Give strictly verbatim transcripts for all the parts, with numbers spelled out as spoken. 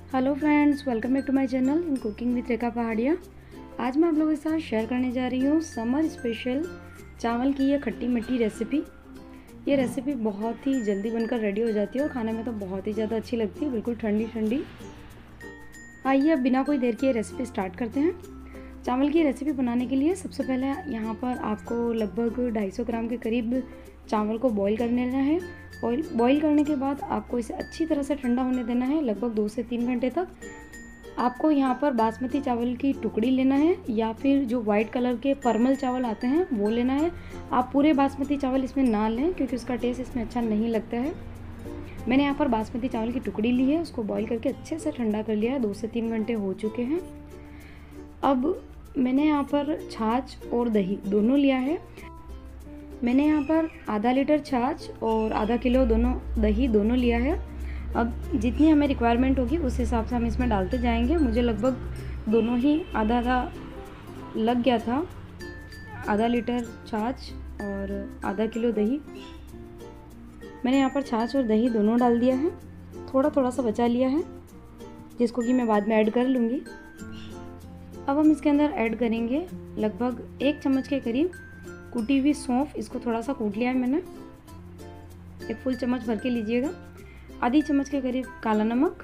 Hello friends, welcome back to my channel in cooking with Rekha Pahadia. आज मैं आप लोगों के साथ शेयर करने जा रही हूँ समर स्पेशल चावल की ये खट्टी मीठी रेसिपी। ये रेसिपी बहुत ही जल्दी बनकर रेडी हो जाती है और खाने में तो बहुत ही ज़्यादा अच्छी लगती है, बिल्कुल ठंडी ठंडी। आइए अब बिना कोई देर के रेसिपी स्टार्ट करते हैं। चावल की रेसिपी बनाने के लिए सबसे पहले यहाँ पर आपको लगभग दो सौ पचास ग्राम के करीब चावल को बॉईल कर लेना है। ऑयल बॉईल करने के बाद आपको इसे अच्छी तरह से ठंडा होने देना है, लगभग दो से तीन घंटे तक। आपको यहाँ पर बासमती चावल की टुकड़ी लेना है या फिर जो वाइट कलर के परमल चावल आते हैं वो लेना है। आप पूरे बासमती चावल इसमें ना लें क्योंकि उसका टेस्ट इसमें अच्छा नहीं लगता है। मैंने यहाँ पर बासमती चावल की टुकड़ी ली है, उसको बॉईल करके अच्छे से ठंडा कर लिया है। दो से तीन घंटे हो चुके हैं। अब मैंने यहाँ पर छाछ और दही दोनों लिया है। मैंने यहाँ पर आधा लीटर छाछ और आधा किलो दोनों दही दोनों लिया है। अब जितनी हमें रिक्वायरमेंट होगी उस हिसाब से हम इसमें डालते जाएंगे। मुझे लगभग दोनों ही आधा आधा लग गया था, आधा लीटर छाछ और आधा किलो दही। मैंने यहाँ पर छाछ और दही दोनों डाल दिया है, थोड़ा थोड़ा सा बचा लिया है जिसको कि मैं बाद में ऐड कर लूँगी। अब हम इसके अंदर ऐड करेंगे लगभग एक चम्मच के करीब कूटी हुई सौंफ। इसको थोड़ा सा कूट लिया है मैंने, एक फुल चम्मच भर के लीजिएगा। आधी चम्मच के करीब काला नमक,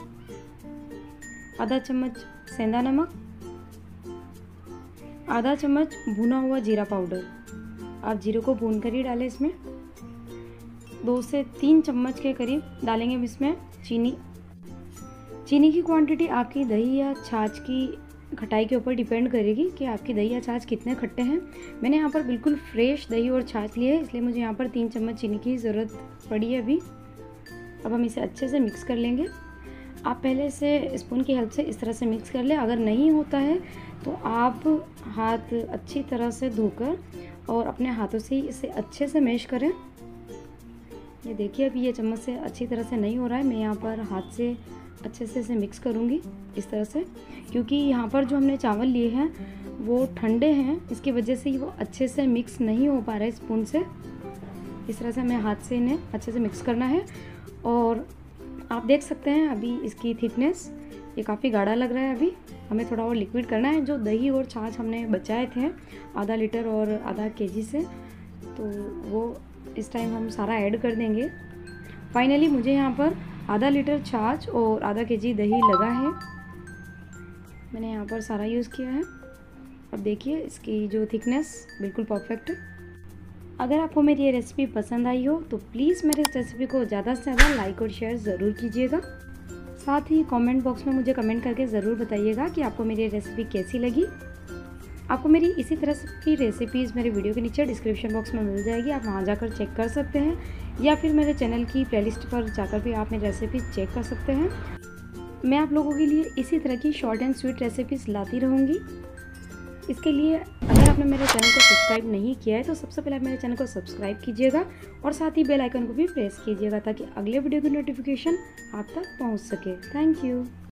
आधा चम्मच सेंधा नमक, आधा चम्मच भुना हुआ जीरा पाउडर। आप जीरे को भून कर ही डालें इसमें। दो से तीन चम्मच के करीब डालेंगे इसमें चीनी। चीनी की क्वांटिटी आपकी दही या छाछ की खटाई के ऊपर डिपेंड करेगी कि आपकी दही या छाछ कितने खट्टे हैं। मैंने यहाँ पर बिल्कुल फ्रेश दही और छाछ लिए है, इसलिए मुझे यहाँ पर तीन चम्मच चीनी की ज़रूरत पड़ी है अभी। अब हम इसे अच्छे से मिक्स कर लेंगे। आप पहले से स्पून की हेल्प से इस तरह से मिक्स कर लें। अगर नहीं होता है तो आप हाथ अच्छी तरह से धोकर और अपने हाथों से ही इसे अच्छे से मैश करें। ये देखिए अभी ये चम्मच से अच्छी तरह से नहीं हो रहा है। मैं यहाँ पर हाथ से अच्छे से इसे मिक्स करूँगी इस तरह से, क्योंकि यहाँ पर जो हमने चावल लिए हैं वो ठंडे हैं, इसकी वजह से वो अच्छे से मिक्स नहीं हो पा रहा है स्पून से। इस तरह से हमें हाथ से इन्हें अच्छे से मिक्स करना है। और आप देख सकते हैं अभी इसकी थिकनेस ये काफ़ी गाढ़ा लग रहा है। अभी हमें थोड़ा और लिक्विड करना है। जो दही और छाछ हमने बचाए थे आधा लीटर और आधा केजी से, तो वो इस टाइम हम सारा ऐड कर देंगे। फाइनली मुझे यहाँ पर आधा लीटर छाछ और आधा केजी दही लगा है। मैंने यहाँ पर सारा यूज़ किया है। अब देखिए इसकी जो थिकनेस बिल्कुल परफेक्ट है। अगर आपको मेरी ये रेसिपी पसंद आई हो तो प्लीज़ मेरे इस रेसिपी को ज़्यादा से ज़्यादा लाइक और शेयर ज़रूर कीजिएगा। साथ ही कमेंट बॉक्स में मुझे कमेंट करके ज़रूर बताइएगा कि आपको मेरी रेसिपी कैसी लगी। आपको मेरी इसी तरह की रेसिपीज़ मेरे वीडियो के नीचे डिस्क्रिप्शन बॉक्स में मिल जाएगी, आप वहाँ जाकर चेक कर सकते हैं, या फिर मेरे चैनल की प्लेलिस्ट पर जाकर भी आप मेरी रेसिपीज़ चेक कर सकते हैं। मैं आप लोगों के लिए इसी तरह की शॉर्ट एंड स्वीट रेसिपीज़ लाती रहूँगी। इसके लिए अगर आपने मेरे चैनल को सब्सक्राइब नहीं किया है तो सबसे पहले आप मेरे चैनल को सब्सक्राइब कीजिएगा और साथ ही बेल आइकन को भी प्रेस कीजिएगा ताकि अगले वीडियो की नोटिफिकेशन आप तक पहुँच सके। Thank you.